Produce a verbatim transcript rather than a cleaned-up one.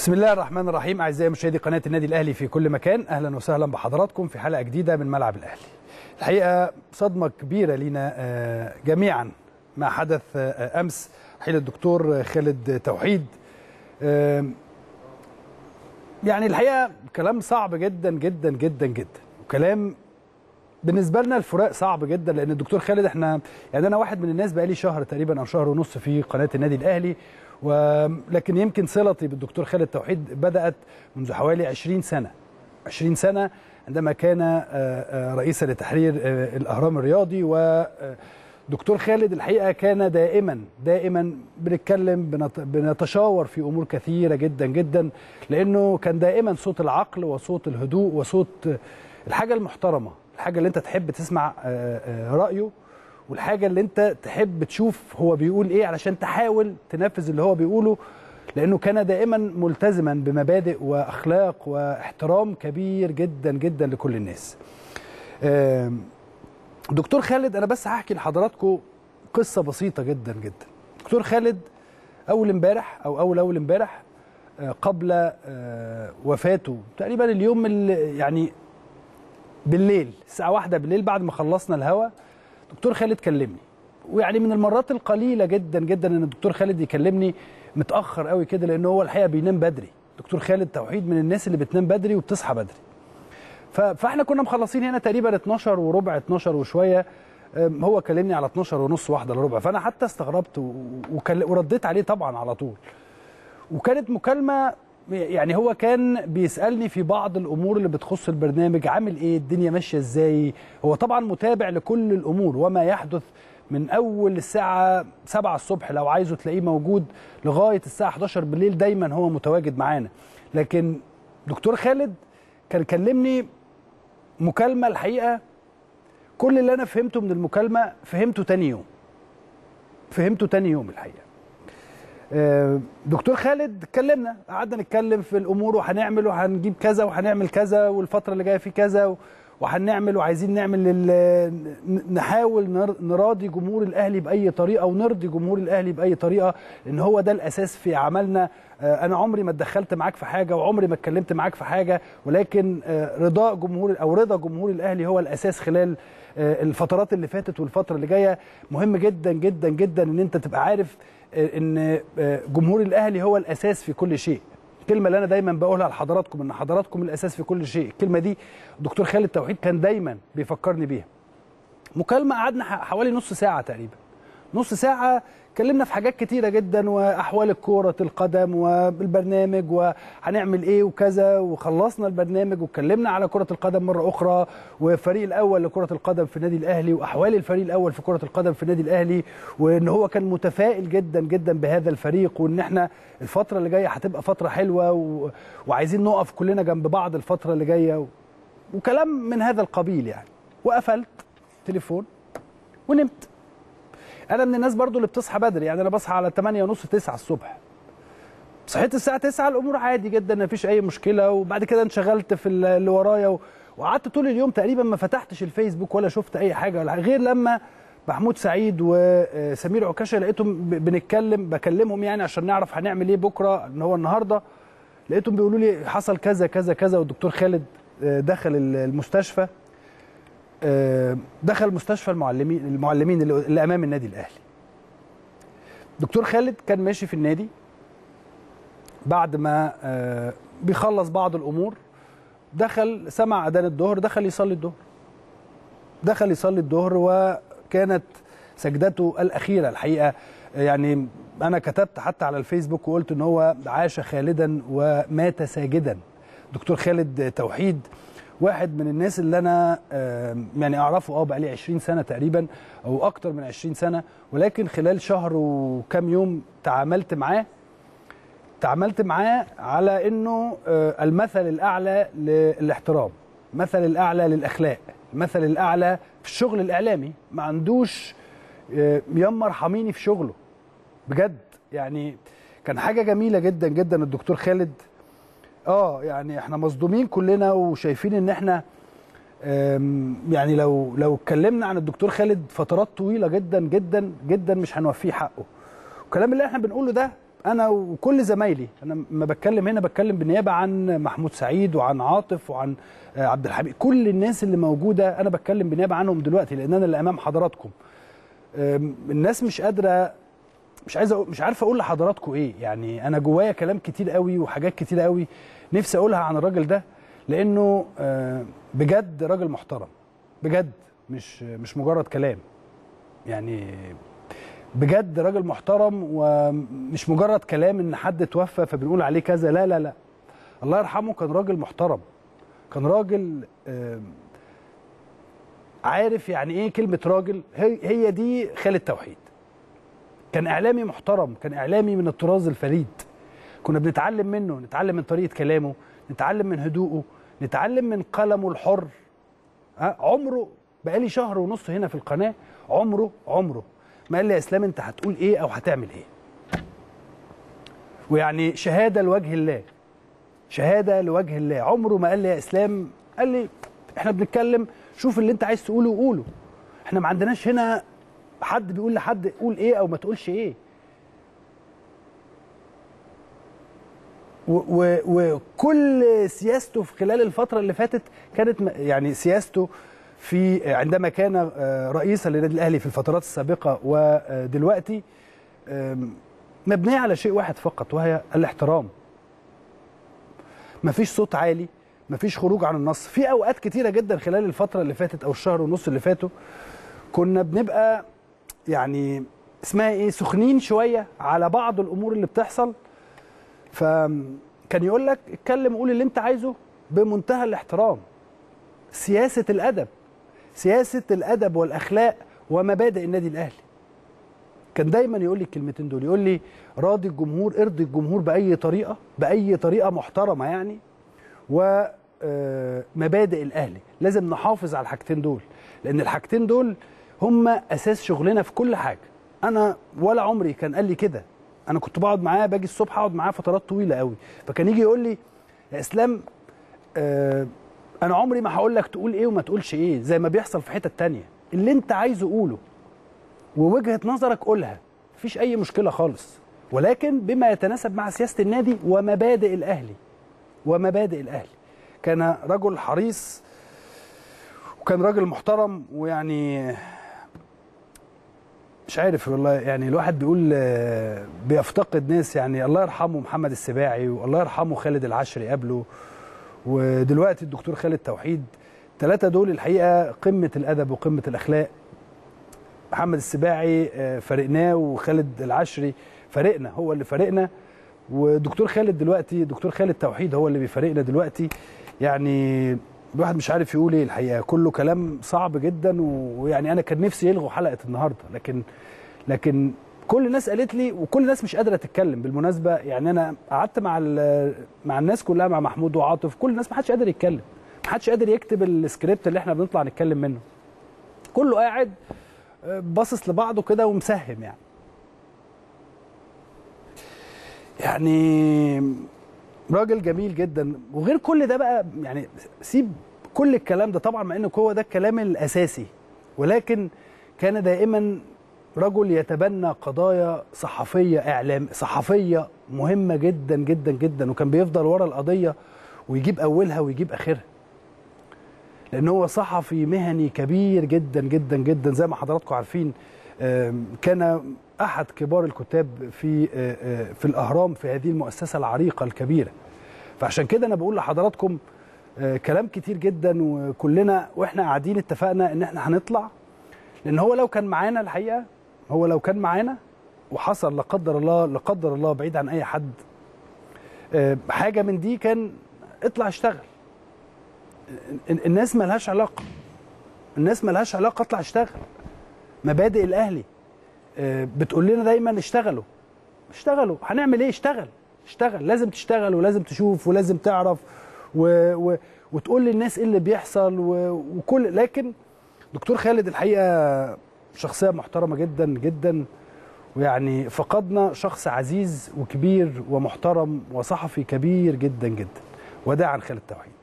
بسم الله الرحمن الرحيم. أعزائي مشاهدي قناة النادي الأهلي في كل مكان، أهلا وسهلا بحضراتكم في حلقة جديدة من ملعب الأهلي. الحقيقة صدمة كبيرة لنا جميعا ما حدث أمس حين الدكتور خالد توحيد. يعني الحقيقة كلام صعب جدا جدا جدا جدا، وكلام بالنسبة لنا الفراق صعب جدا، لأن الدكتور خالد احنا يعني أنا واحد من الناس بقالي شهر تقريبا أو شهر ونص في قناة النادي الأهلي، ولكن يمكن صلتي بالدكتور خالد توحيد بدأت منذ حوالي عشرين سنة عشرين سنة عندما كان رئيسا لتحرير الأهرام الرياضي. ودكتور خالد الحقيقة كان دائما دائما بنتكلم بنتشاور في أمور كثيرة جدا جدا، لأنه كان دائما صوت العقل وصوت الهدوء وصوت الحاجة المحترمة، الحاجة اللي انت تحب تسمع رأيه، والحاجة اللي انت تحب تشوف هو بيقول ايه علشان تحاول تنفذ اللي هو بيقوله، لأنه كان دائما ملتزما بمبادئ وأخلاق واحترام كبير جدا جدا لكل الناس. دكتور خالد أنا بس هحكي لحضراتكم قصة بسيطة جدا جدا. دكتور خالد أول امبارح أو أول أول امبارح قبل وفاته تقريبا اليوم اللي يعني بالليل الساعة واحدة بالليل بعد ما خلصنا الهوا، دكتور خالد كلمني، ويعني من المرات القليلة جدا جدا ان الدكتور خالد يكلمني متأخر قوي كده، لأنه هو الحقيقة بينام بدري. دكتور خالد توحيد من الناس اللي بتنام بدري وبتصحى بدري. فاحنا كنا مخلصين هنا تقريبا اتناشر وربع اتناشر وشوية، هو كلمني على اتناشر ونص واحدة الا ربع، فأنا حتى استغربت ورديت عليه طبعا على طول. وكانت مكالمة يعني هو كان بيسألني في بعض الأمور اللي بتخص البرنامج، عامل إيه، الدنيا ماشية إزاي. هو طبعا متابع لكل الأمور وما يحدث من أول الساعة سبعة الصبح، لو عايزه تلاقيه موجود لغاية الساعة حداشر بالليل، دايما هو متواجد معانا. لكن دكتور خالد كان كلمني مكالمة الحقيقة كل اللي أنا فهمته من المكالمة فهمته تاني يوم فهمته تاني يوم الحقيقة. دكتور خالد كلمنا، قعدنا نتكلم في الامور، وهنعمل وهنجيب كذا وهنعمل كذا، والفتره اللي جايه في كذا وهنعمل، وعايزين نعمل نحاول نراضي جمهور الاهلي باي طريقه ونرضي جمهور الاهلي باي طريقه، لان هو ده الاساس في عملنا. انا عمري ما اتدخلت معاك في حاجه وعمري ما اتكلمت معاك في حاجه، ولكن رضاء جمهور او رضا جمهور الاهلي هو الاساس خلال الفترات اللي فاتت والفتره اللي جايه. مهم جدا جدا جدا ان انت تبقى عارف ان جمهور الاهلي هو الاساس في كل شيء. الكلمه اللي انا دايما بقولها لحضراتكم ان حضراتكم الاساس في كل شيء، الكلمه دي دكتور خالد توحيد كان دايما بيفكرني بيها. مكالمه قعدنا حوالي نص ساعه تقريبا، نص ساعه اتكلمنا في حاجات كتيره جدا، واحوال كره القدم والبرنامج وهنعمل ايه وكذا، وخلصنا البرنامج واتكلمنا على كره القدم مره اخرى، والفريق الاول لكره القدم في النادي الاهلي، واحوال الفريق الاول في كره القدم في النادي الاهلي، وان هو كان متفائل جدا جدا بهذا الفريق، وان احنا الفتره اللي جايه هتبقى فتره حلوه و... وعايزين نقف كلنا جنب بعض الفتره اللي جايه و... وكلام من هذا القبيل يعني. وقفلت تليفون ونمت. انا من الناس برضو اللي بتصحى بدري، يعني انا بصحى على تمانية ونص تسعة الصبح. صحيت الساعه تسعة الامور عادي جدا مفيش اي مشكله، وبعد كده انشغلت في اللي ورايا وقعدت طول اليوم تقريبا ما فتحتش الفيسبوك ولا شفت اي حاجه ولا غير لما محمود سعيد وسمير عكاشه لقيتهم بنتكلم، بكلمهم يعني عشان نعرف هنعمل ايه بكره، ان هو النهارده لقيتهم بيقولوا لي حصل كذا كذا كذا، والدكتور خالد دخل المستشفى دخل مستشفى المعلمين المعلمين اللي امام النادي الاهلي. دكتور خالد كان ماشي في النادي بعد ما بيخلص بعض الامور، دخل سمع اذان الظهر، دخل يصلي الظهر دخل يصلي الظهر وكانت سجدته الاخيره الحقيقه. يعني انا كتبت حتى على الفيسبوك وقلت ان هو عاش خالدا ومات ساجدا. دكتور خالد توحيد واحد من الناس اللي انا يعني اعرفه اه بقالي عشرين سنه تقريبا او اكتر من عشرين سنه، ولكن خلال شهر وكام يوم تعاملت معاه تعاملت معاه على انه المثل الاعلى للاحترام، المثل الاعلى للاخلاق، المثل الاعلى في الشغل الاعلامي. ما عندوش يمر حميني في شغله بجد. يعني كان حاجه جميله جدا جدا الدكتور خالد. اه يعني احنا مصدومين كلنا وشايفين ان احنا يعني لو لو اتكلمنا عن الدكتور خالد فترات طويله جدا جدا جدا مش هنوفيه حقه. والكلام اللي احنا بنقوله ده انا وكل زمايلي، انا ما بتكلم هنا بتكلم بالنيابه عن محمود سعيد وعن عاطف وعن عبد الحميد، كل الناس اللي موجوده انا بتكلم بالنيابه عنهم دلوقتي، لان انا اللي امام حضراتكم. الناس مش قادره، مش عايز مش عارف اقول لحضراتكم ايه. يعني انا جوايا كلام كتير قوي وحاجات كتير قوي نفسي اقولها عن الراجل ده، لانه بجد راجل محترم بجد، مش مش مجرد كلام. يعني بجد راجل محترم، ومش مجرد كلام ان حد توفى فبنقول عليه كذا، لا لا لا، الله يرحمه كان راجل محترم، كان راجل عارف يعني ايه كلمه راجل، هي دي خالد توحيد. كان اعلامي محترم، كان اعلامي من الطراز الفريد، كنا بنتعلم منه، نتعلم من طريقه كلامه، نتعلم من هدوءه، نتعلم من قلمه الحر. عمره بقالي شهر ونص هنا في القناه، عمره عمره ما قال لي يا اسلام انت هتقول ايه او هتعمل ايه. ويعني شهاده لوجه الله، شهاده لوجه الله، عمره ما قال لي يا اسلام، قال لي احنا بنتكلم شوف اللي انت عايز تقوله قوله، احنا ما عندناش هنا حد بيقول لحد قول ايه او ما تقولش ايه. وكل سياسته في خلال الفتره اللي فاتت كانت يعني سياسته في عندما كان رئيسا للنادي الاهلي في الفترات السابقه ودلوقتي مبنيه على شيء واحد فقط، وهي الاحترام. مفيش صوت عالي، مفيش خروج عن النص. في اوقات كتيره جدا خلال الفتره اللي فاتت او الشهر ونص اللي فاتوا كنا بنبقى يعني اسمها ايه سخنين شويه على بعض الامور اللي بتحصل، فكان يقول لك اتكلم قول اللي انت عايزه بمنتهى الاحترام. سياسه الادب، سياسه الادب والاخلاق ومبادئ النادي الاهلي. كان دايما يقول لي الكلمتين دول، يقول لي راضي الجمهور، ارضي الجمهور باي طريقه، باي طريقه محترمه يعني، ومبادئ الاهلي لازم نحافظ على الحاجتين دول، لان الحاجتين دول هم اساس شغلنا في كل حاجه. انا ولا عمري كان قال لي كده، انا كنت بقعد معاه، باجي الصبح اقعد معاه فترات طويله قوي، فكان يجي يقول لي يا اسلام آه انا عمري ما هقول لك تقول ايه وما تقولش ايه، زي ما بيحصل في حته تانية، اللي انت عايزه قوله ووجهه نظرك قولها، مفيش اي مشكله خالص، ولكن بما يتناسب مع سياسه النادي ومبادئ الاهلي ومبادئ الاهلي. كان رجل حريص وكان راجل محترم، ويعني مش عارف والله، يعني الواحد بيقول بيفتقد ناس، يعني الله يرحمه محمد السباعي، والله يرحمه خالد العشري قبله، ودلوقتي الدكتور خالد توحيد. الثلاثه دول الحقيقه قمه الادب وقمه الاخلاق. محمد السباعي فارقناه، وخالد العشري فارقنا، هو اللي فارقنا، ودكتور خالد دلوقتي دكتور خالد توحيد هو اللي بيفارقنا دلوقتي. يعني الواحد مش عارف يقول ايه الحقيقه، كله كلام صعب جدا، ويعني انا كان نفسي يلغوا حلقه النهارده، لكن لكن كل الناس قالت لي، وكل الناس مش قادره تتكلم بالمناسبه. يعني انا قعدت مع مع الناس كلها، مع محمود وعاطف، كل الناس ما حدش قادر يتكلم، ما حدش قادر يكتب السكريبت اللي احنا بنطلع نتكلم منه، كله قاعد باصص لبعضه كده ومسهم. يعني يعني راجل جميل جدا. وغير كل ده بقى، يعني سيب كل الكلام ده طبعا، مع انه هو ده الكلام الاساسي، ولكن كان دائما رجل يتبنى قضايا صحفيه، اعلام صحفيه مهمه جدا جدا جدا، وكان بيفضل ورا القضيه ويجيب اولها ويجيب اخرها، لان هو صحفي مهني كبير جدا جدا جدا. زي ما حضراتكم عارفين كان احد كبار الكتاب في في الاهرام، في هذه المؤسسه العريقه الكبيره. فعشان كده انا بقول لحضراتكم كلام كتير جدا، وكلنا واحنا قاعدين اتفقنا ان احنا هنطلع، لان هو لو كان معانا الحقيقه، هو لو كان معانا وحصل لا قدر الله لا قدر الله بعيد عن اي حد حاجه من دي، كان اطلع اشتغل. الناس ما لهاش علاقه، الناس ما لهاش علاقه، اطلع اشتغل. مبادئ الاهلي بتقول لنا دايما اشتغلوا اشتغلوا. هنعمل ايه؟ اشتغل اشتغل، لازم تشتغل ولازم تشوف ولازم تعرف و... و... وتقول للناس ايه اللي بيحصل و... وكل. لكن دكتور خالد الحقيقه شخصيه محترمه جدا جدا، ويعني فقدنا شخص عزيز وكبير ومحترم وصحفي كبير جدا جدا. وداعا خالد توحيد.